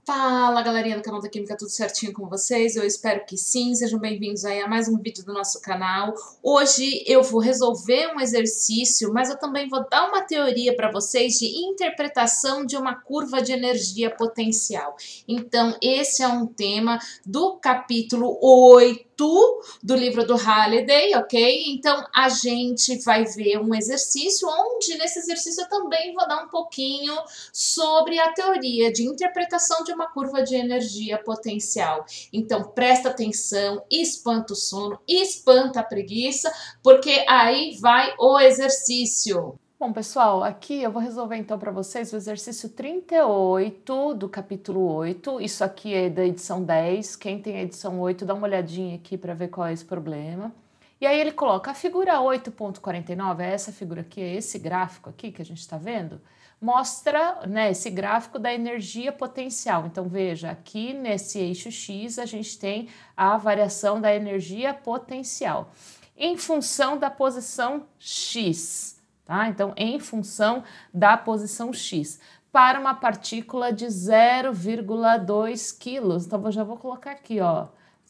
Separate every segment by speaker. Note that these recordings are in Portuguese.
Speaker 1: Fala, galerinha do canal da Química, tudo certinho com vocês? Eu espero que sim, sejam bem-vindos aí a mais um vídeo do nosso canal. Hoje eu vou resolver um exercício, mas eu também vou dar uma teoria para vocês de interpretação de uma curva de energia potencial. Então, esse é um tema do capítulo 8 do livro do Halliday, ok? Então, a gente vai ver um exercício onde, nesse exercício, eu também vou dar um pouquinho sobre a teoria de interpretação de uma curva de energia potencial. Então, presta atenção, espanta o sono, espanta a preguiça, porque aí vai o exercício.
Speaker 2: Bom, pessoal, aqui eu vou resolver então para vocês o exercício 38 do capítulo 8. Isso aqui é da edição 10. Quem tem a edição 8, dá uma olhadinha aqui para ver qual é esse problema. E aí ele coloca a figura 8.49, é essa figura aqui, é esse gráfico aqui que a gente está vendo, mostra, né, esse gráfico da energia potencial. Então veja, aqui nesse eixo X a gente tem a variação da energia potencial em função da posição X. Tá? Então, em função da posição X, para uma partícula de 0,2 quilos. Então, eu já vou colocar aqui, ó,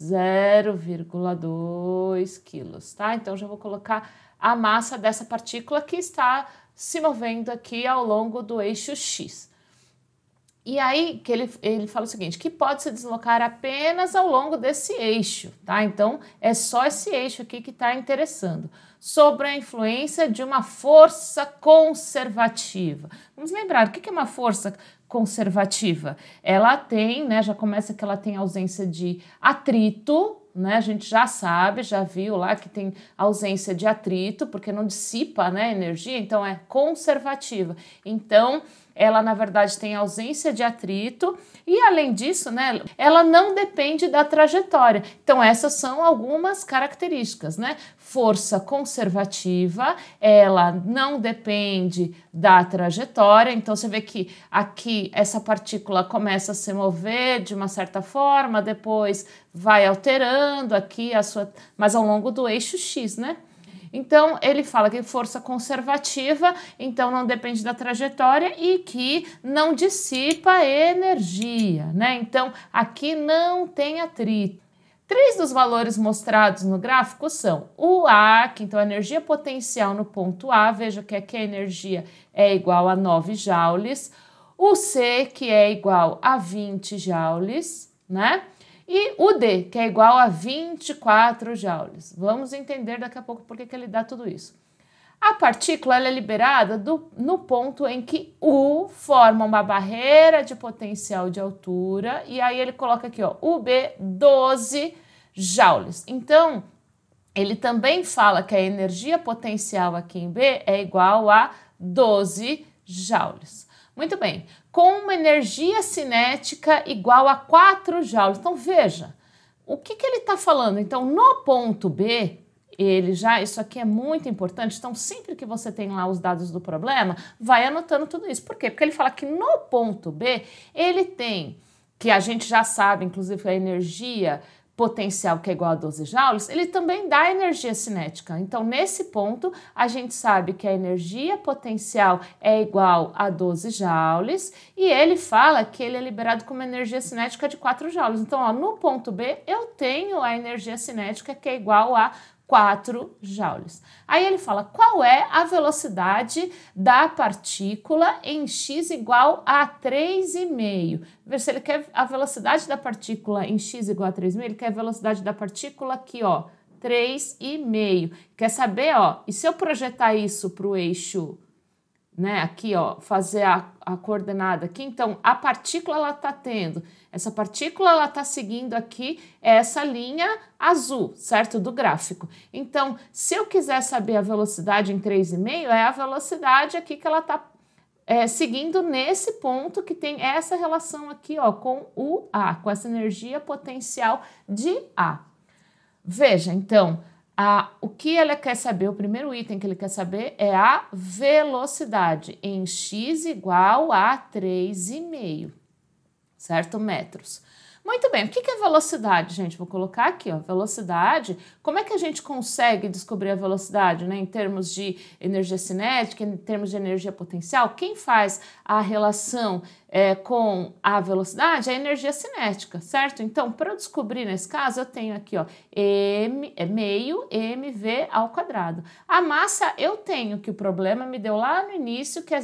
Speaker 2: 0,2 quilos, tá? Então, já vou colocar a massa dessa partícula que está se movendo aqui ao longo do eixo X. E aí que ele fala o seguinte, que pode se deslocar apenas ao longo desse eixo, tá? Então, é só esse eixo aqui que está interessando. Sobre a influência de uma força conservativa. Vamos lembrar, o que é uma força conservativa? Ela tem, né, já começa que ela tem ausência de atrito, né? A gente já sabe, já viu lá que tem ausência de atrito, porque não dissipa, né, energia, então é conservativa. Então, ela, na verdade, tem ausência de atrito e, além disso, né, ela não depende da trajetória. Então, essas são algumas características, né? Força conservativa, ela não depende da trajetória. Então, você vê que aqui essa partícula começa a se mover de uma certa forma, depois vai alterando aqui a sua... mas ao longo do eixo X, né? Então, ele fala que força conservativa, então não depende da trajetória e que não dissipa energia, né? Então, aqui não tem atrito. Três dos valores mostrados no gráfico são o A, que então a energia potencial no ponto A, veja que aqui a energia é igual a 9 joules, o C, que é igual a 20 joules, né? E o D, que é igual a 24 joules. Vamos entender daqui a pouco por que ele dá tudo isso. A partícula ela é liberada no ponto em que U forma uma barreira de potencial de altura, e aí ele coloca aqui, ó, UB 12 joules. Então, ele também fala que a energia potencial aqui em B é igual a 12 joules. Muito bem, com uma energia cinética igual a 4 joules. Então, veja, o que ele está falando? Então, no ponto B, isso aqui é muito importante, então sempre que você tem lá os dados do problema, vai anotando tudo isso. Por quê? Porque ele fala que no ponto B, ele tem, que a gente já sabe, inclusive, a energia potencial que é igual a 12 joules, ele também dá energia cinética. Então, nesse ponto, a gente sabe que a energia potencial é igual a 12 joules e ele fala que ele é liberado com uma energia cinética de 4 joules. Então, ó, no ponto B, eu tenho a energia cinética que é igual a 4 joules. Aí ele fala qual é a velocidade da partícula em x igual a 3,5. Vê se ele quer a velocidade da partícula em x igual a 3,5, ele quer a velocidade da partícula aqui, ó, 3,5. Quer saber, ó, e se eu projetar isso para o eixo, né, aqui, ó, fazer a coordenada aqui, então a partícula ela tá tendo, essa partícula ela tá seguindo aqui essa linha azul, certo, do gráfico. Então, se eu quiser saber a velocidade em 3,5, é a velocidade aqui que ela tá seguindo nesse ponto que tem essa relação aqui, ó, com o A, com essa energia potencial de A. Veja, então, o que ele quer saber, o primeiro item que ele quer saber é a velocidade em x igual a 3,5. certo? Metros. Muito bem, o que é velocidade, gente? Vou colocar aqui, ó, velocidade. Como é que a gente consegue descobrir a velocidade, né? Em termos de energia cinética, em termos de energia potencial? Quem faz a relação com a velocidade é a energia cinética, certo? Então, para eu descobrir nesse caso, eu tenho aqui, ó, meio mv ao quadrado. A massa eu tenho, que o problema me deu lá no início, que é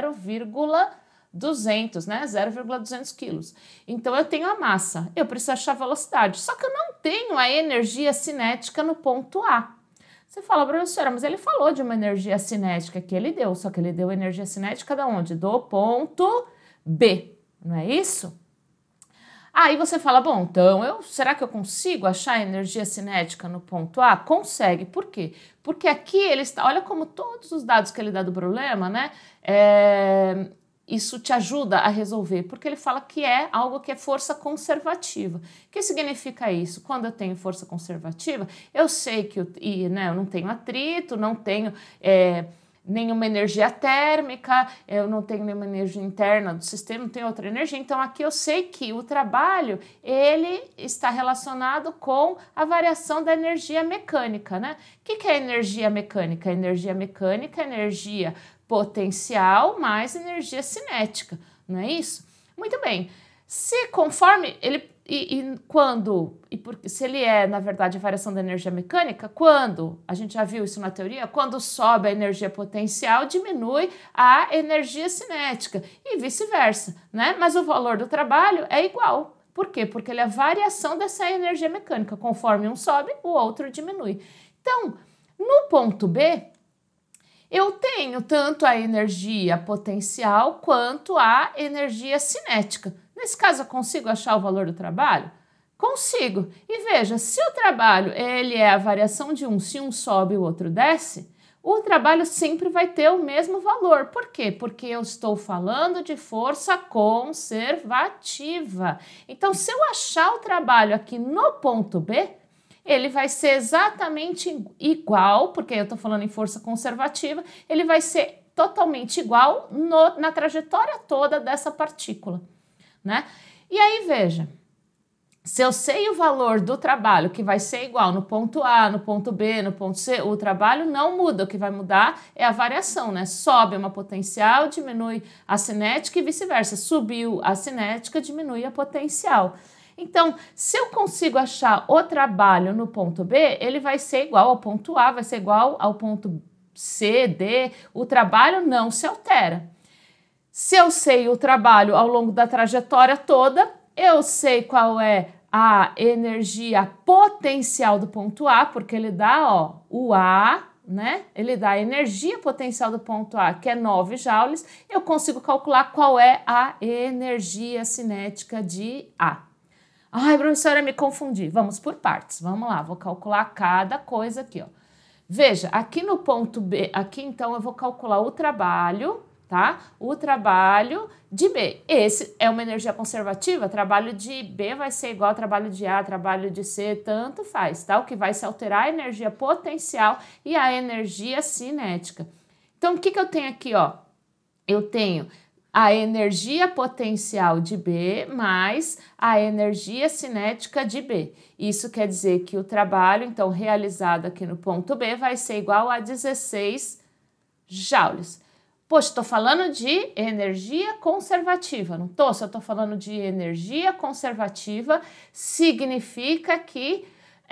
Speaker 2: 0,200, né? 0,200 quilos. Então, eu tenho a massa, eu preciso achar a velocidade. Só que eu não tenho a energia cinética no ponto A. Você fala, professora, mas ele falou de uma energia cinética que ele deu, só que ele deu energia cinética de onde? Do ponto B, não é isso? Aí você fala, bom, então, será que eu consigo achar a energia cinética no ponto A? Consegue. Por quê? Porque aqui ele está, olha como todos os dados que ele dá do problema, né? Isso te ajuda a resolver, porque ele fala que é algo que é força conservativa. O que significa isso? Quando eu tenho força conservativa, eu sei que eu não tenho atrito, não tenho nenhuma energia térmica, eu não tenho nenhuma energia interna do sistema, não tenho outra energia. Então, aqui eu sei que o trabalho, ele está relacionado com a variação da energia mecânica, né? O que é energia mecânica? Energia mecânica é energia potencial mais energia cinética, não é isso? Muito bem. Se conforme ele se ele é, na verdade, a variação da energia mecânica, quando, a gente já viu isso na teoria, quando sobe a energia potencial, diminui a energia cinética e vice-versa, né? Mas o valor do trabalho é igual. Por quê? Porque ele é a variação dessa energia mecânica. Conforme um sobe, o outro diminui. Então, no ponto B, eu tenho tanto a energia potencial quanto a energia cinética. Nesse caso, eu consigo achar o valor do trabalho? Consigo. E veja, se o trabalho ele é a variação de um, se um sobe e o outro desce, o trabalho sempre vai ter o mesmo valor. Por quê? Porque eu estou falando de força conservativa. Então, se eu achar o trabalho aqui no ponto B, ele vai ser exatamente igual, porque eu estou falando em força conservativa, ele vai ser totalmente igual na trajetória toda dessa partícula, né? E aí, veja, se eu sei o valor do trabalho, que vai ser igual no ponto A, no ponto B, no ponto C, o trabalho não muda, o que vai mudar é a variação, né? Sobe uma potencial, diminui a cinética e vice-versa. Subiu a cinética, diminui a potencial. Então, se eu consigo achar o trabalho no ponto B, ele vai ser igual ao ponto A, vai ser igual ao ponto C, D, o trabalho não se altera. Se eu sei o trabalho ao longo da trajetória toda, eu sei qual é a energia potencial do ponto A, porque ele dá, ó, o A, né? Ele dá a energia potencial do ponto A, que é 9 joules, eu consigo calcular qual é a energia cinética de A. Ai, professora, me confundi. Vamos por partes. Vamos lá, vou calcular cada coisa aqui, ó. Veja, aqui no ponto B, aqui então eu vou calcular o trabalho, tá? O trabalho de B. Esse é uma energia conservativa, trabalho de B vai ser igual ao trabalho de A, trabalho de C, tanto faz, tá? O que vai se alterar é a energia potencial e a energia cinética. Então, o que eu tenho aqui, ó? Eu tenho a energia potencial de B mais a energia cinética de B. Isso quer dizer que o trabalho, então, realizado aqui no ponto B vai ser igual a 16 joules. Poxa, estou falando de energia conservativa, não estou? Se eu estou falando de energia conservativa, significa que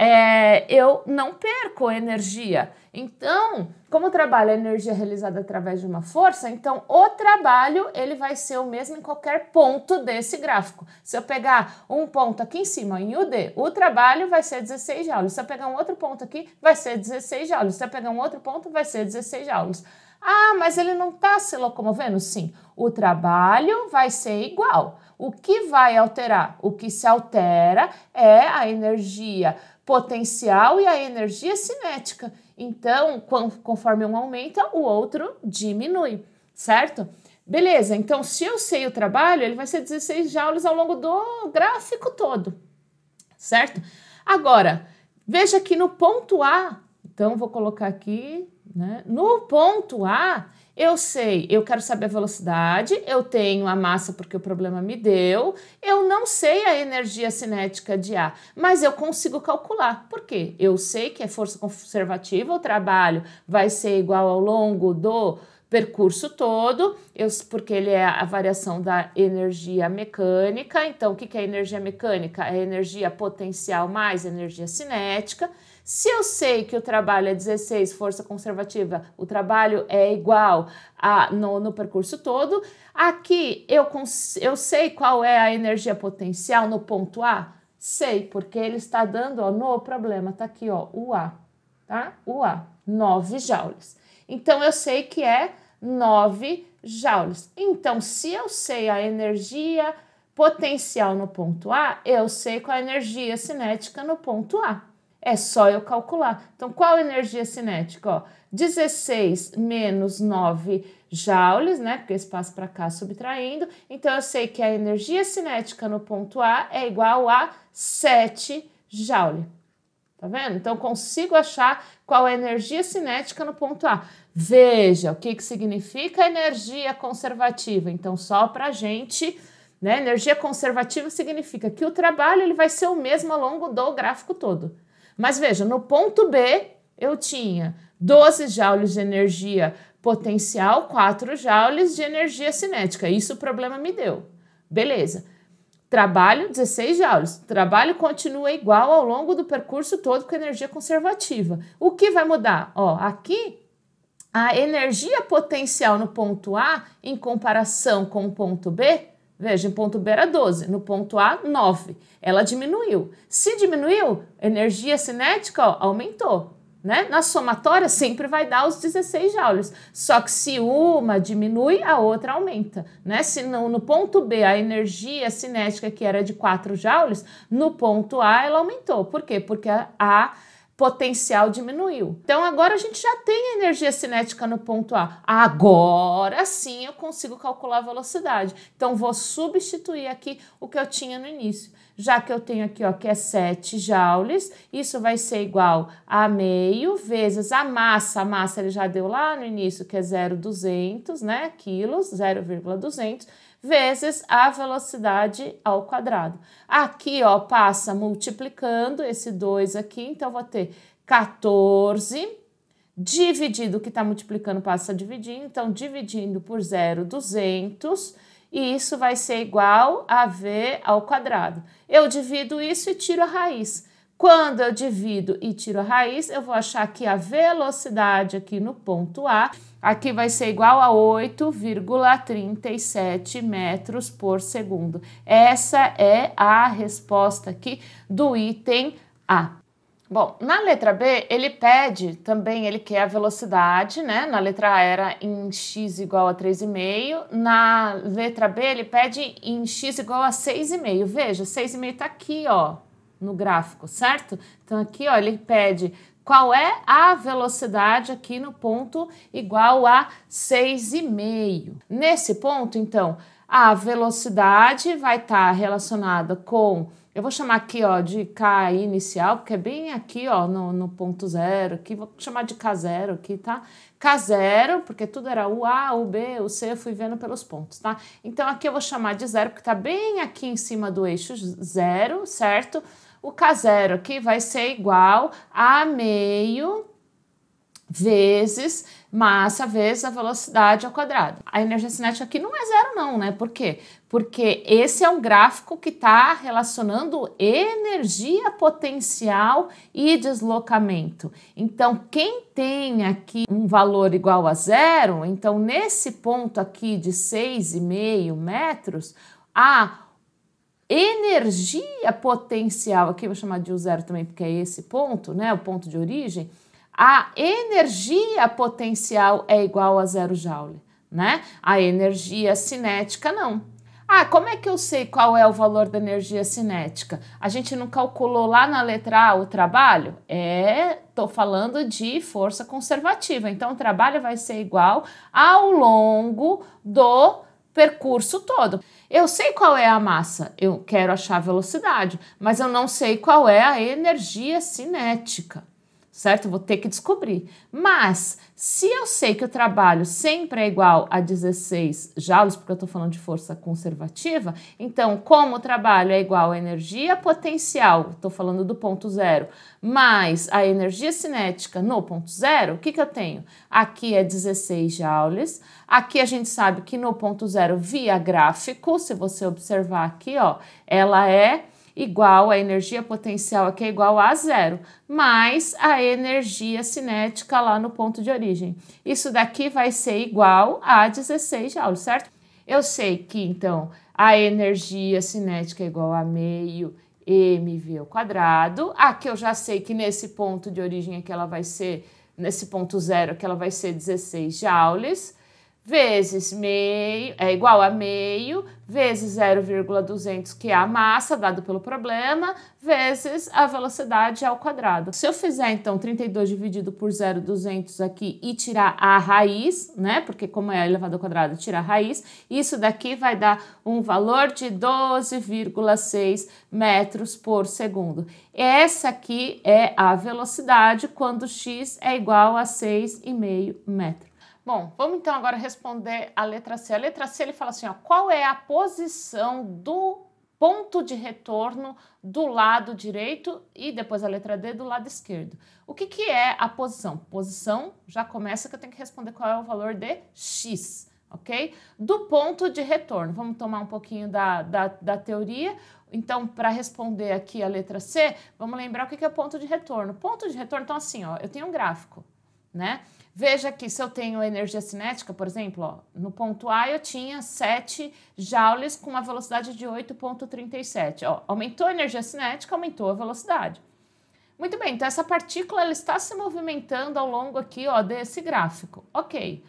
Speaker 2: eu não perco energia. Então, como o trabalho é energia realizada através de uma força, então o trabalho ele vai ser o mesmo em qualquer ponto desse gráfico. Se eu pegar um ponto aqui em cima, em UD, o trabalho vai ser 16 joules. Se eu pegar um outro ponto aqui, vai ser 16 joules. Se eu pegar um outro ponto, vai ser 16 joules. Ah, mas ele não está se locomovendo? Sim, o trabalho vai ser igual. O que vai alterar? O que se altera é a energia potencial e a energia cinética. Então, conforme um aumenta, o outro diminui, certo? Beleza, então se eu sei o trabalho, ele vai ser 16 joules ao longo do gráfico todo, certo? Agora, veja aqui no ponto A, então vou colocar aqui, né? No ponto A, eu sei, eu quero saber a velocidade, eu tenho a massa porque o problema me deu, eu não sei a energia cinética de A, mas eu consigo calcular. Por quê? Eu sei que é força conservativa, o trabalho vai ser igual ao longo do percurso todo, porque ele é a variação da energia mecânica. Então, o que é energia mecânica? É energia potencial mais energia cinética. Se eu sei que o trabalho é 16, força conservativa, o trabalho é igual no percurso todo, aqui eu sei qual é a energia potencial no ponto A? Sei, porque ele está dando, ó, no problema, tá aqui, ó, o A, tá? O A, 9 joules. Então, eu sei que é 9 joules. Então, se eu sei a energia potencial no ponto A, eu sei qual a energia cinética no ponto A. É só eu calcular. Então, qual a energia cinética? Ó, 16 menos 9 joules, né? Porque esse passa para cá subtraindo. Então, eu sei que a energia cinética no ponto A é igual a 7 joules. Tá vendo? Então, consigo achar qual é a energia cinética no ponto A. Veja o que significa energia conservativa. Então, só para a gente, né? Energia conservativa significa que o trabalho ele vai ser o mesmo ao longo do gráfico todo. Mas veja, no ponto B, eu tinha 12 joules de energia potencial, 4 joules de energia cinética. Isso o problema me deu. Beleza. Trabalho, 16 joules. Trabalho continua igual ao longo do percurso todo com energia conservativa. O que vai mudar? Ó, aqui, a energia potencial no ponto A, em comparação com o ponto B, veja, em ponto B era 12, no ponto A, 9. Ela diminuiu. Se diminuiu, energia cinética, ó, aumentou. Né? Na somatória sempre vai dar os 16 joules, só que se uma diminui, a outra aumenta, né? Se no ponto B a energia cinética que era de 4 joules, no ponto A ela aumentou. Por quê? Porque a potencial diminuiu. Então agora a gente já tem a energia cinética no ponto A. Agora sim eu consigo calcular a velocidade. Então vou substituir aqui o que eu tinha no início. Já que eu tenho aqui, ó, que é 7 joules, isso vai ser igual a meio vezes a massa ele já deu lá no início, que é 0,200, né, quilos, 0,200, vezes a velocidade ao quadrado. Aqui, ó, passa multiplicando esse 2 aqui, então vou ter 14 dividido, o que está multiplicando passa dividindo, então dividindo por 0,200, e isso vai ser igual a V ao quadrado. Eu divido isso e tiro a raiz. Quando eu divido e tiro a raiz, eu vou achar que a velocidade aqui no ponto A, aqui vai ser igual a 8,37 metros por segundo. Essa é a resposta aqui do item A. Bom, na letra B, ele pede também, ele quer a velocidade, né? Na letra A era em x igual a 3,5. Na letra B, ele pede em x igual a 6,5. Veja, 6,5 tá aqui, ó, no gráfico, certo? Então, aqui, ó, ele pede qual é a velocidade aqui no ponto igual a 6,5. Nesse ponto, então, a velocidade vai estar relacionada com... Eu vou chamar aqui, ó, de K inicial, porque é bem aqui, ó, no ponto zero, aqui, vou chamar de K0 aqui, tá? K0, porque tudo era o A, o B, o C, eu fui vendo pelos pontos, tá? Então, aqui eu vou chamar de zero, porque tá bem aqui em cima do eixo zero, certo? O K0 aqui vai ser igual a meio vezes massa vezes a velocidade ao quadrado. A energia cinética aqui não é zero não, né? Por quê? Porque esse é um gráfico que está relacionando energia potencial e deslocamento. Então, quem tem aqui um valor igual a zero, então nesse ponto aqui de 6,5 metros, a energia potencial, aqui eu vou chamar de U0 também porque é esse ponto, né? O ponto de origem, a energia potencial é igual a 0 joule, né? A energia cinética não. Ah, como é que eu sei qual é o valor da energia cinética? A gente não calculou lá na letra A o trabalho? Tô falando de força conservativa. Então, o trabalho vai ser igual ao longo do percurso todo. Eu sei qual é a massa, eu quero achar a velocidade, mas eu não sei qual é a energia cinética. certo? Eu vou ter que descobrir. Mas, se eu sei que o trabalho sempre é igual a 16 joules, porque eu estou falando de força conservativa, então, como o trabalho é igual à energia potencial, estou falando do ponto zero, mais a energia cinética no ponto zero, o que que eu tenho? Aqui é 16 joules, aqui a gente sabe que no ponto zero, via gráfico, se você observar aqui, ó, ela é igual, a energia potencial aqui é igual a zero, mais a energia cinética lá no ponto de origem. Isso daqui vai ser igual a 16 joules, certo? Eu sei que, então, a energia cinética é igual a meio mv ao quadrado. Aqui eu já sei que nesse ponto de origem aqui ela vai ser, nesse ponto zero aqui ela vai ser 16 joules, vezes meio, é igual a meio, vezes 0,200, que é a massa, dado pelo problema, vezes a velocidade ao quadrado. Se eu fizer, então, 32 dividido por 0,200 aqui e tirar a raiz, né, porque como é elevado ao quadrado, tirar a raiz, isso daqui vai dar um valor de 12,6 metros por segundo. Essa aqui é a velocidade quando x é igual a 6,5 metros. Bom, vamos então agora responder a letra C. A letra C ele fala assim, ó, qual é a posição do ponto de retorno do lado direito e depois a letra D do lado esquerdo. O que que é a posição? Posição já começa que eu tenho que responder qual é o valor de x, ok? Do ponto de retorno, vamos tomar um pouquinho da teoria. Então, para responder aqui a letra C, vamos lembrar o que que é ponto de retorno. Ponto de retorno, então assim, ó, eu tenho um gráfico, né? Veja que se eu tenho energia cinética, por exemplo, ó, no ponto A eu tinha 7 joules com uma velocidade de 8,37. Aumentou a energia cinética, aumentou a velocidade. Muito bem, então essa partícula ela está se movimentando ao longo aqui ó, desse gráfico. Ok.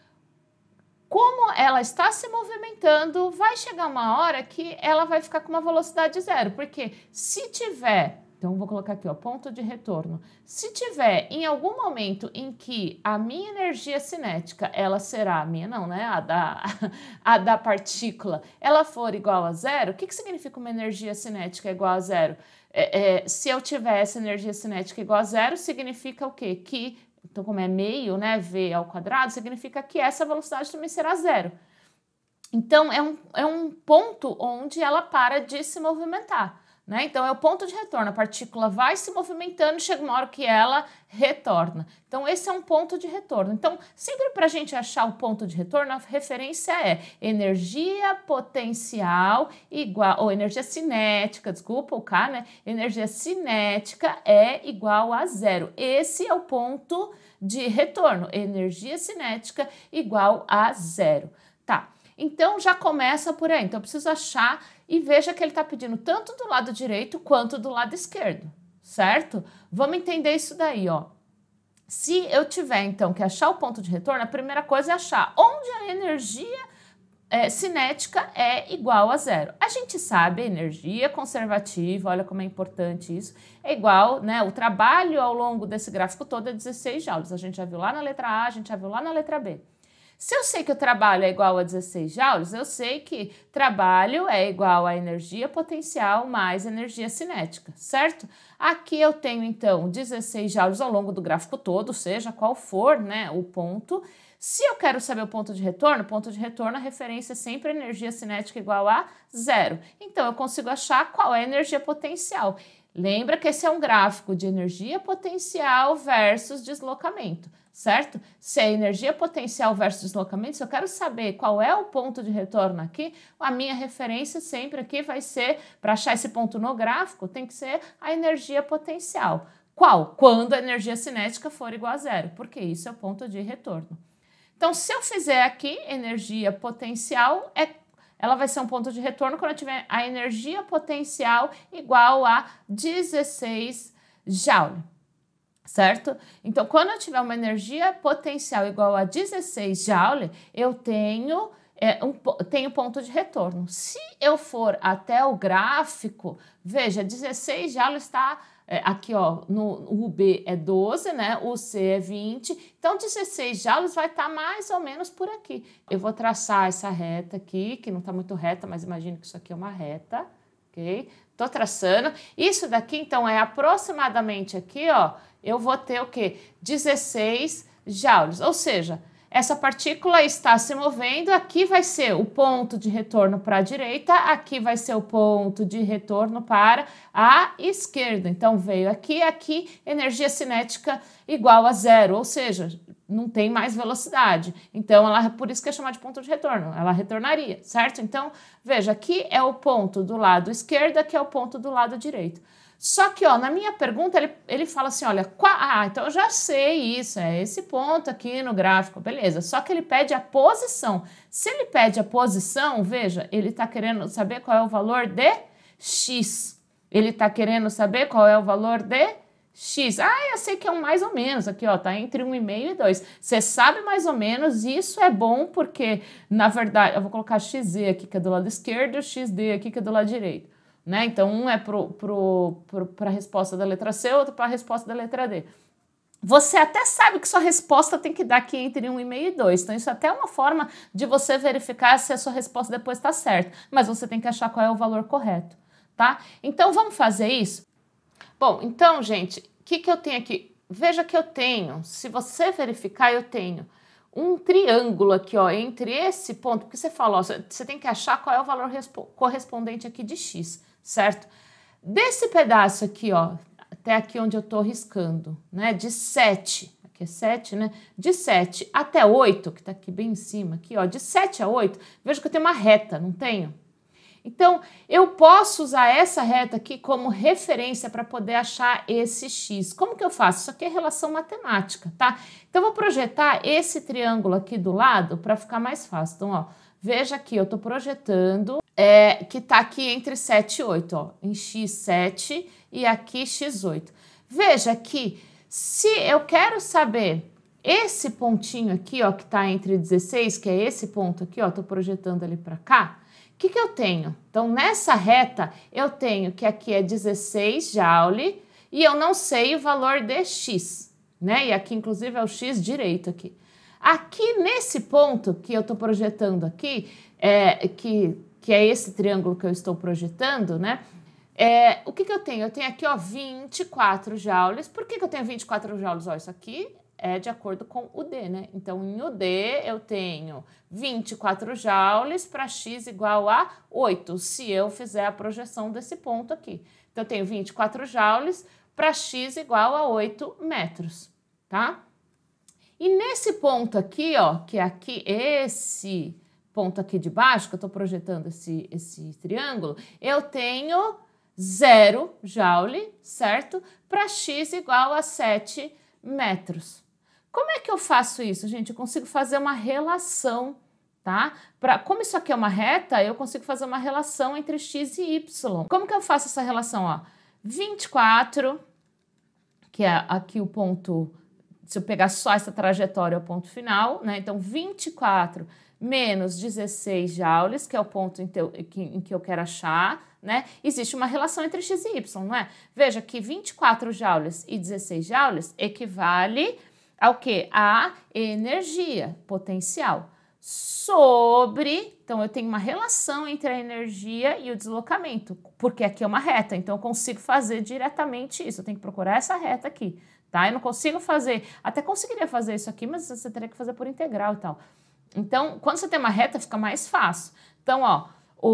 Speaker 2: Como ela está se movimentando, vai chegar uma hora que ela vai ficar com uma velocidade zero. Porque se tiver... Então, vou colocar aqui, ó, ponto de retorno. Se tiver em algum momento em que a minha energia cinética, ela será, a minha não, né, a da partícula, ela for igual a zero, o que que significa uma energia cinética igual a zero? Se eu tiver essa energia cinética igual a zero, significa o quê? Que, então, como é meio, né, v ao quadrado, significa que essa velocidade também será zero. Então, é um ponto onde ela para de se movimentar. Né? Então, é o ponto de retorno, a partícula vai se movimentando e chega uma hora que ela retorna. Então, esse é um ponto de retorno. Então, sempre para a gente achar o ponto de retorno, a referência é energia potencial igual, ou energia cinética, desculpa, o K, né? Energia cinética é igual a zero. Esse é o ponto de retorno, energia cinética igual a zero. Tá. Então, já começa por aí. Então, eu preciso achar e veja que ele está pedindo tanto do lado direito quanto do lado esquerdo, certo? Vamos entender isso daí, ó. Se eu tiver, então, que achar o ponto de retorno, a primeira coisa é achar onde a energia cinética é igual a zero. A gente sabe, a energia conservativa, olha como é importante isso, é igual, né? O trabalho ao longo desse gráfico todo é 16 joules. A gente já viu lá na letra A, a gente já viu lá na letra B. Se eu sei que o trabalho é igual a 16 joules, eu sei que trabalho é igual a energia potencial mais energia cinética, certo? Aqui eu tenho, então, 16 joules ao longo do gráfico todo, seja qual for, né, o ponto. Se eu quero saber o ponto de retorno, a referência é sempre energia cinética igual a zero. Então, eu consigo achar qual é a energia potencial. Lembra que esse é um gráfico de energia potencial versus deslocamento, certo? Se é energia potencial versus deslocamento, se eu quero saber qual é o ponto de retorno aqui, a minha referência sempre aqui vai ser, para achar esse ponto no gráfico, tem que ser a energia potencial. Qual? Quando a energia cinética for igual a zero, porque isso é o ponto de retorno. Então, se eu fizer aqui energia potencial, ela vai ser um ponto de retorno quando eu tiver a energia potencial igual a 16 joules, certo? Então, quando eu tiver uma energia potencial igual a 16 joules, eu tenho ponto de retorno. Se eu for até o gráfico, veja, 16 joules está... aqui, ó, o B é 12, né? O C é 20. Então, 16 joules vai estar mais ou menos por aqui. Eu vou traçar essa reta aqui, que não está muito reta, mas imagine que isso aqui é uma reta, ok? Tô traçando. Isso daqui, então, é aproximadamente aqui, ó, eu vou ter o quê? 16 joules, ou seja, essa partícula está se movendo, aqui vai ser o ponto de retorno para a direita, aqui vai ser o ponto de retorno para a esquerda. Então, veio aqui, aqui, energia cinética igual a 0, ou seja, não tem mais velocidade. Então, por isso que é chamado de ponto de retorno, ela retornaria, certo? Então, veja, aqui é o ponto do lado esquerdo, aqui é o ponto do lado direito. Só que, ó, na minha pergunta, ele fala assim, olha, então eu já sei isso, é esse ponto aqui no gráfico, beleza. Só que ele pede a posição. Se ele pede a posição, veja, ele está querendo saber qual é o valor de x. Ele está querendo saber qual é o valor de x. Eu sei que é um mais ou menos aqui, ó, tá entre 1,5 e 2. Você sabe mais ou menos, isso é bom porque, na verdade, eu vou colocar xz aqui, que é do lado esquerdo, e o xd aqui, que é do lado direito. Né? Então, um é para a resposta da letra C, outro para a resposta da letra D. Você até sabe que sua resposta tem que dar aqui entre 1,5 e 2. Então, isso até é uma forma de você verificar se a sua resposta depois está certa. Mas você tem que achar qual é o valor correto, tá? Então, vamos fazer isso? Bom, então, gente, o que eu tenho aqui? Veja que eu tenho, se você verificar, eu tenho um triângulo aqui, ó, entre esse ponto, porque você fala, ó, você tem que achar qual é o valor correspondente aqui de x, certo? Desse pedaço aqui, ó, até aqui onde eu tô riscando, né, de 7, aqui é 7, né, de 7 até 8, que tá aqui bem em cima, aqui, ó, de 7 a 8, veja que eu tenho uma reta, não tenho? Então, eu posso usar essa reta aqui como referência para poder achar esse x. Como que eu faço? Isso aqui é relação matemática, tá? Então, eu vou projetar esse triângulo aqui do lado para ficar mais fácil. Então, ó, veja aqui, eu estou projetando que está aqui entre 7 e 8, ó, em x7 e aqui x8. Veja que se eu quero saber esse pontinho aqui, ó, que está entre 16, que é esse ponto aqui, ó, estou projetando ali para cá, o que eu tenho? Então, nessa reta, eu tenho que aqui é 16 joule e eu não sei o valor de x, né? E aqui, inclusive, é o x direito aqui. Aqui, nesse ponto que eu estou projetando aqui, que é esse triângulo que eu estou projetando, né? O que eu tenho? Eu tenho aqui, ó, 24 joules. Por que eu tenho 24 joules? Ó, isso aqui é de acordo com o D, né? Então, em UD, eu tenho 24 joules para x igual a 8, se eu fizer a projeção desse ponto aqui. Então, eu tenho 24 joules para x igual a 8 metros, tá? E nesse ponto aqui, ó, que é aqui, esse ponto aqui de baixo, que eu estou projetando esse triângulo, eu tenho 0 joule, certo? Para x igual a 7 metros. Como é que eu faço isso, gente? Eu consigo fazer uma relação, tá? Como isso aqui é uma reta, eu consigo fazer uma relação entre x e y. Como que eu faço essa relação? Ó, 24, que é aqui o ponto, se eu pegar só essa trajetória, é o ponto final, né? Então, 24 menos 16 joules, que é o ponto em que eu quero achar, né? Existe uma relação entre x e y, não é? Veja que 24 joules e 16 joules equivale ao quê? A energia, potencial, sobre... Então, eu tenho uma relação entre a energia e o deslocamento, porque aqui é uma reta, então eu consigo fazer diretamente isso. Eu tenho que procurar essa reta aqui, tá? Eu não consigo fazer... Até conseguiria fazer isso aqui, mas você teria que fazer por integral e tal. Então, quando você tem uma reta, fica mais fácil. Então, ó,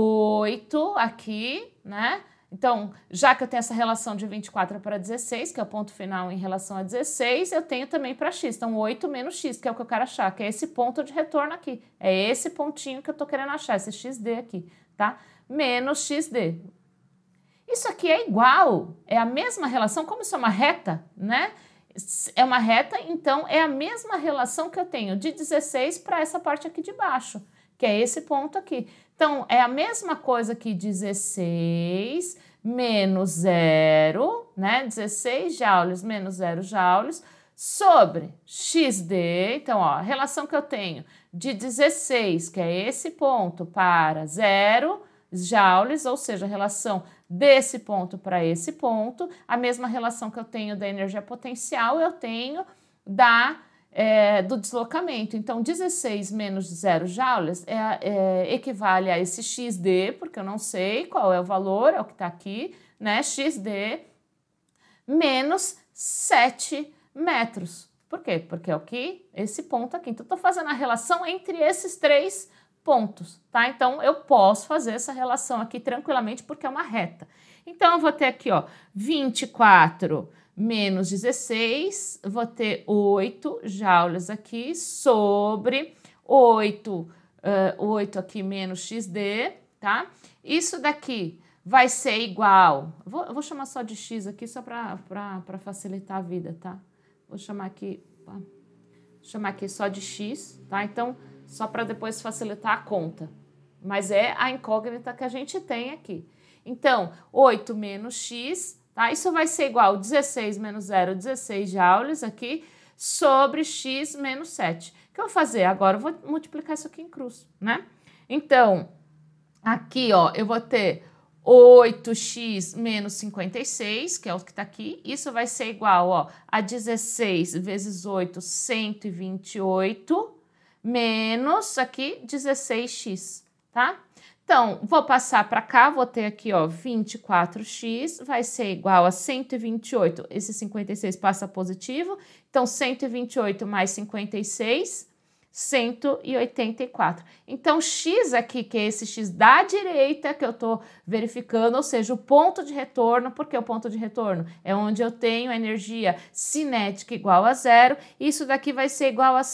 Speaker 2: 8 aqui, né? Então, já que eu tenho essa relação de 24 para 16, que é o ponto final em relação a 16, eu tenho também para x. Então, 8 menos x, que é o que eu quero achar, que é esse ponto de retorno aqui. É esse pontinho que eu estou querendo achar, esse xd aqui, tá? Menos xd. Isso aqui é igual, é a mesma relação, como isso é uma reta, né? É uma reta, então é a mesma relação que eu tenho de 16 para essa parte aqui de baixo, que é esse ponto aqui. Então, é a mesma coisa que 16 menos 0, né? 16 joules menos 0 joules sobre xd. Então, ó, a relação que eu tenho de 16, que é esse ponto, para 0 joules, ou seja, a relação desse ponto para esse ponto, a mesma relação que eu tenho da energia potencial, eu tenho da do deslocamento. Então, 16 menos 0 joules equivale a esse xd, porque eu não sei qual é o valor, é o que está aqui, né? Xd menos 7 metros. Por quê? Porque é o que? Esse ponto aqui. Então, estou fazendo a relação entre esses 3 pontos, tá? Então, eu posso fazer essa relação aqui tranquilamente, porque é uma reta. Então, eu vou ter aqui, ó, 24 menos 16, vou ter 8 joules aqui sobre 8 aqui menos xd, tá? Isso daqui vai ser igual, eu vou chamar só de x aqui, só para facilitar a vida, tá? Vou chamar aqui só de x, tá? Então, só para depois facilitar a conta. Mas é a incógnita que a gente tem aqui. Então, 8 menos x, tá? Isso vai ser igual a 16 menos 0, 16 joules aqui, sobre x menos 7. O que eu vou fazer? Agora eu vou multiplicar isso aqui em cruz, né? Então, aqui, ó, eu vou ter 8x menos 56, que é o que tá aqui. Isso vai ser igual, ó, a 16 vezes 8, 128, menos aqui 16x, tá? Então, vou passar para cá, vou ter aqui, ó, 24x, vai ser igual a 128, esse 56 passa positivo, então 128 mais 56, 184. Então, x aqui, que é esse x da direita que eu tô verificando, ou seja, o ponto de retorno, porque o ponto de retorno é onde eu tenho a energia cinética igual a 0, isso daqui vai ser igual a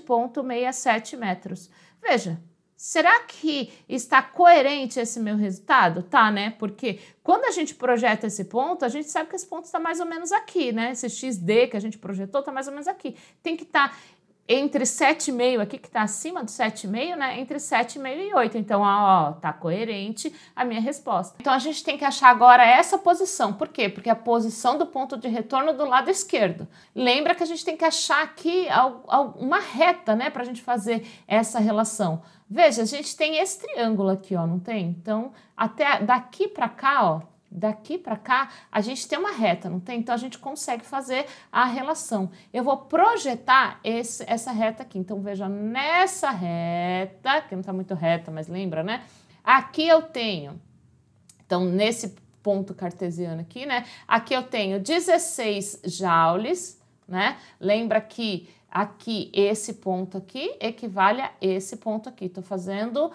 Speaker 2: 7,67 metros. Veja, será que está coerente esse meu resultado? Tá, né? Porque quando a gente projeta esse ponto, a gente sabe que esse ponto está mais ou menos aqui, né? Esse XD que a gente projetou está mais ou menos aqui. Tem que estar entre 7,5 aqui, que está acima do 7,5, né? Entre 7,5 e 8. Então, ó, tá coerente a minha resposta. Então, a gente tem que achar agora essa posição. Por quê? Porque a posição do ponto de retorno do lado esquerdo. Lembra que a gente tem que achar aqui uma reta, né? Para a gente fazer essa relação. Veja, a gente tem esse triângulo aqui, ó, não tem? Então, até daqui para cá, ó, daqui para cá, a gente tem uma reta, não tem? Então, a gente consegue fazer a relação. Eu vou projetar essa reta aqui. Então, veja, nessa reta, que não está muito reta, mas lembra, né? Aqui eu tenho, então, nesse ponto cartesiano aqui, né? Aqui eu tenho 16 joules, né? Lembra que aqui, esse ponto aqui equivale a esse ponto aqui. Estou fazendo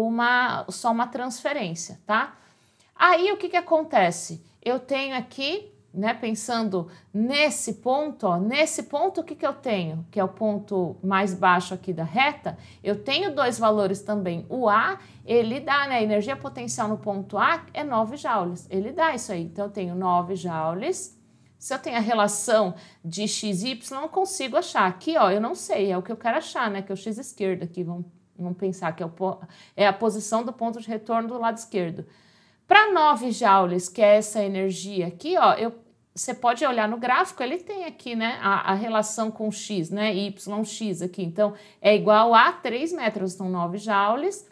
Speaker 2: só uma transferência, tá? Aí, o que acontece? Eu tenho aqui, né, pensando nesse ponto, ó, nesse ponto o que eu tenho? Que é o ponto mais baixo aqui da reta, eu tenho dois valores também. O A, ele dá, né, a energia potencial no ponto A é 9 joules, ele dá isso aí. Então, eu tenho 9 joules. Se eu tenho a relação de x e y, eu não consigo achar. Aqui, ó, eu não sei, é o que eu quero achar, né, que é o x esquerdo aqui, vamos pensar que é a posição do ponto de retorno do lado esquerdo. Para 9 joules, que é essa energia aqui, ó, você pode olhar no gráfico, ele tem aqui, né, a relação com x, né, yx aqui. Então, é igual a 3 metros. Então, 9 joules,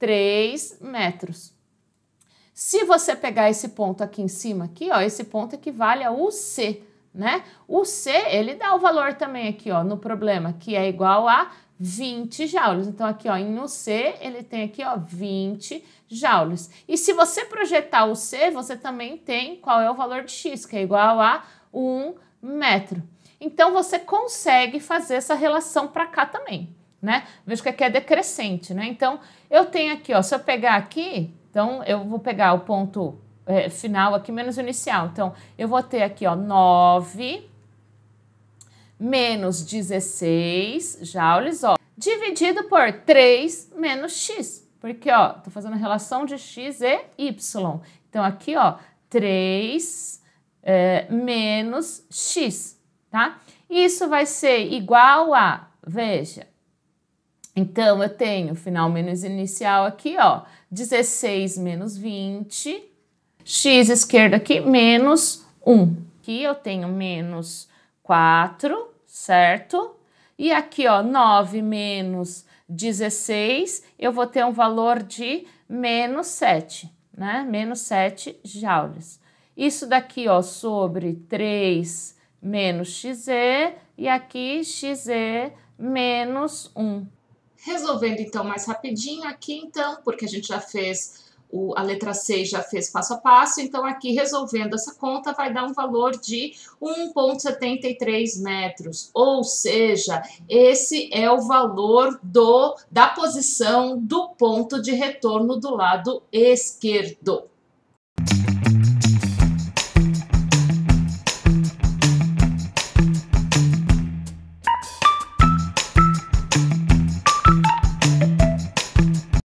Speaker 2: 3 metros. Se você pegar esse ponto aqui em cima, aqui, ó, esse ponto equivale ao C, né? O C, ele dá o valor também aqui, ó, no problema, que é igual a 20 joules. Então, aqui, ó, em C, ele tem aqui, ó, 20 joules. E se você projetar o C, você também tem qual é o valor de X, que é igual a 1 metro. Então, você consegue fazer essa relação para cá também, né? Veja que aqui é decrescente, né? Então, eu tenho aqui, ó, se eu pegar aqui, então, eu vou pegar o ponto final aqui menos o inicial. Então, eu vou ter aqui, ó, 9 menos 16 joules, ó, dividido por 3 menos x. Porque, ó, tô fazendo a relação de x e y. Então, aqui, ó, 3 menos x, tá? Isso vai ser igual a, veja, então, eu tenho final menos inicial aqui, ó, 16 menos 20, x esquerdo aqui, menos 1. Aqui eu tenho menos 4, certo? E aqui, ó, 9 menos 16, eu vou ter um valor de menos 7, né? Menos 7 joules. Isso daqui, ó, sobre 3 menos XZ e aqui XZ menos 1.
Speaker 1: Resolvendo então mais rapidinho aqui então, porque a gente já fez a letra 6 já fez passo a passo, então aqui resolvendo essa conta vai dar um valor de 1,73 metros, ou seja, esse é o valor da posição do ponto de retorno do lado esquerdo.